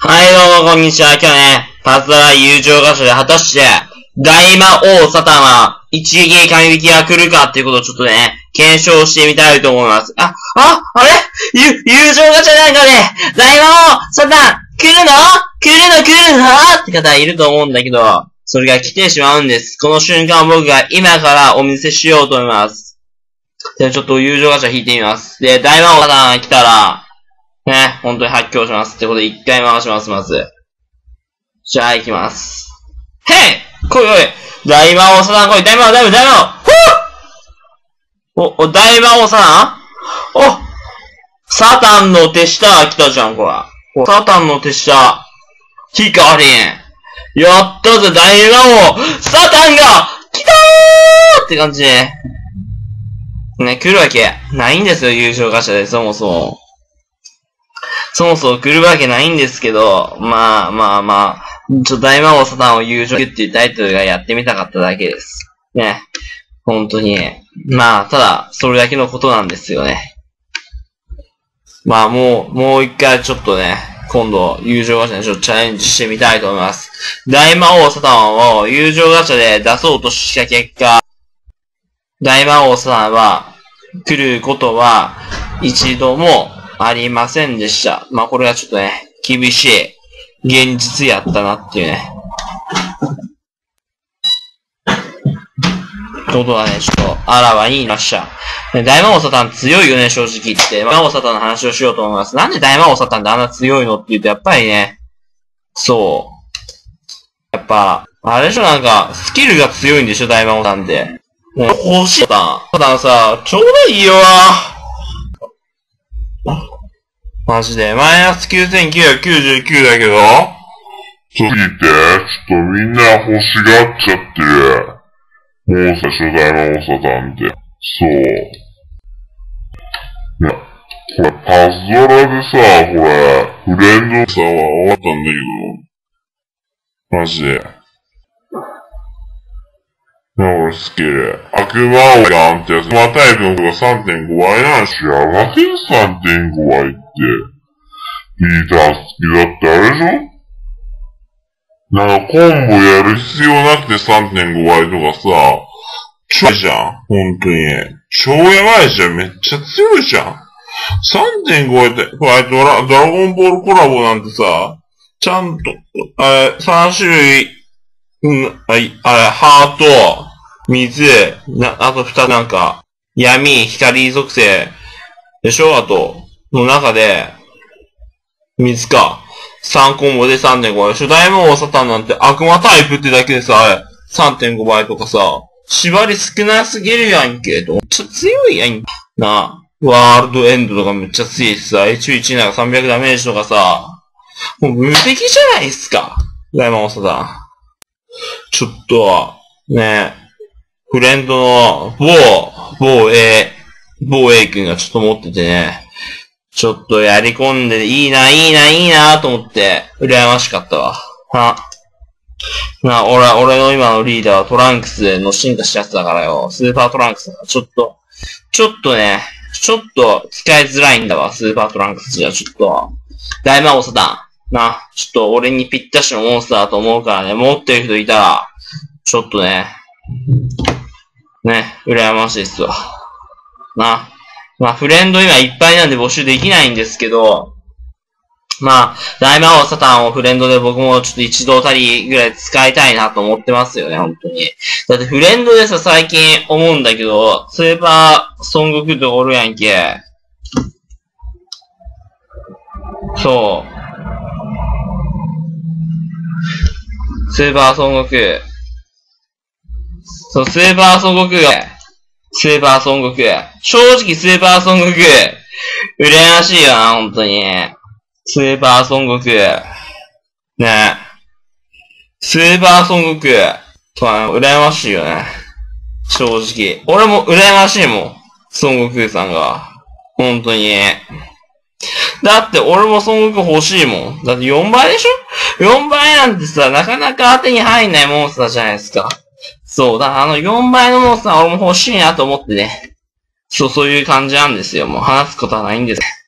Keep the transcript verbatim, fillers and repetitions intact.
はい、どうも、こんにちは。今日ね、パズドラ友情合唱で果たして、大魔王サタンは、一撃神引きが来るかっていうことをちょっとね、検証してみたいと思います。あ、あ、あれゆ、友情ガチャなんかね、大魔王サタン、来るの来るの来るのって方いると思うんだけど、それが来てしまうんです。この瞬間僕が今からお見せしようと思います。で、ちょっと友情ガチャ引いてみます。で、大魔王サタンが来たら、ね、本当に発狂します。ってことで一回回します、まず。じゃあ行きます。へい来い来い大魔王サタン来い大魔王大魔王大魔王お、お、大魔王サタンおサタンの手下来たじゃん、こら。サタンの手下。ヒカリン。やったぜ、大魔王サタンが来たーって感じで。ね、来るわけないんですよ、優勝ガチャで、そもそも。そもそも来るわけないんですけど、まあまあまあ、ちょ、大魔王サタンを友情っていうタイトルがやってみたかっただけです。ね。本当に。まあ、ただ、それだけのことなんですよね。まあ、もう、もう一回ちょっとね、今度、友情ガチャにちょっとチャレンジしてみたいと思います。大魔王サタンを友情ガチャで出そうとした結果、大魔王サタンは、来ることは、一度も、ありませんでした。まあ、これはちょっとね、厳しい現実やったなっていうね。ことはね、ちょっとあらわに言いました。大魔王サタン強いよね、正直言って。大魔王サタンの話をしようと思います。なんで大魔王サタンってあんな強いのって言うと、やっぱりね、そう。やっぱ、あれでしょ、なんか、スキルが強いんでしょ、大魔王サタンって。ね、欲しいサタン。サタンさ、ちょうどいいよマジで。マイナスきゅうせんきゅうひゃくきゅうじゅうきゅうだけどちょっと聞いて。ちょっとみんな欲しがっちゃってる。もう最初大魔王サタンって。そう。いや、これパズドラでさ、これ、フレンドさは終わったんだけど。マジで。いや、俺スキル。悪魔王ガンってやつ。悪魔タイプの子が さんてんご 倍なんし、やばいよ さんてんご 倍って。ピーター好きだってあれでしょなんかコンボやる必要なくて さんてんご 倍とかさ、超やばいじゃん。ほんとに。超やばいじゃん。めっちゃ強いじゃん。さんてんご 倍って、これドラ、ドラゴンボールコラボなんてさ、ちゃんと、あれ、さん種類、うん、あれ、ハート、水、な、あとふたつなんか、闇、光属性、でしょあと、の中で、水か。さんコンボで さんてんご 倍。初代魔王サタンなんて悪魔タイプってだけでさ、あれ、さんてんご 倍とかさ、縛り少なすぎるやんけ。めっちゃ強いやん。なあ、ワールドエンドとかめっちゃ強いしさ、エイチピーいち なんかさんびゃくダメージとかさ、もう無敵じゃないっすか。大魔王サタン。ちょっと、ねえ、フレンドの、某、某 A、某 A 君がちょっと持っててね、ちょっとやり込んでいいな、いいな、いいなと思って、羨ましかったわ。は。な、俺、俺の今のリーダーはトランクスの進化したやつだからよ。スーパートランクスだから、ちょっと、ちょっとね、ちょっと使いづらいんだわ、スーパートランクスじゃ、ちょっと。大魔王サタン。な、ちょっと俺にぴったしのモンスターだと思うからね、持ってる人いたら、ちょっとね、ね、羨ましいっすわ。な。まあ、フレンド今いっぱいなんで募集できないんですけど、まあ、大魔王サタンをフレンドで僕もちょっと一度たりぐらい使いたいなと思ってますよね、本当に。だってフレンドでさ、最近思うんだけど、スーパーソンゴクとかおるやんけ。そう。スーパー孫悟空。そう、スーパー孫悟空が、スーパー孫悟空。正直スーパー孫悟空。羨ましいよな、ほんとに。スーパー孫悟空。ねスーパー孫悟空。とは、羨ましいよね。正直。俺も羨ましいもん。孫悟空さんが。ほんとに。だって俺も孫悟空欲しいもん。だってよんばいでしょ ?よん 倍なんてさ、なかなか手に入んないモンスターじゃないですか。そう、だからあのよんばいのモンスター俺も欲しいなと思ってね。そう、そういう感じなんですよ。もう話すことはないんです。